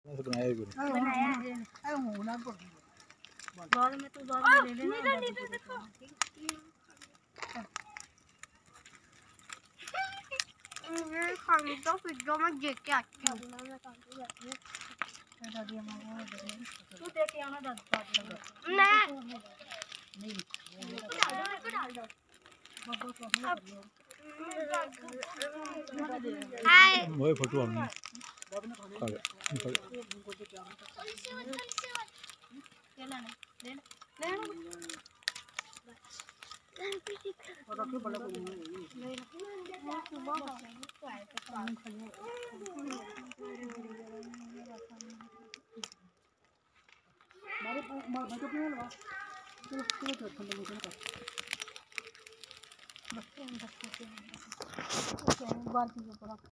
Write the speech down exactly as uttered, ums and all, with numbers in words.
बनाया भी नहीं बनाया है अरे होना को बाद में तू बाद में ले लेना नीचे देखो ये खाने तो फिर जो मैं देख के आती हूं मैं काम पे जाती हूं दादी अम्मा तू देख के आना दादी नहीं नहीं डाल दो डाल दो हाय वो फोटो हमने खा गया लेना ले ले और रखो बड़ा को नहीं सुबह को आए तो काम करने मारे मार बच्चों को लगा चलो चलो चलो ठंडा हो जाएगा बस बच्चों को बाल की पड़ा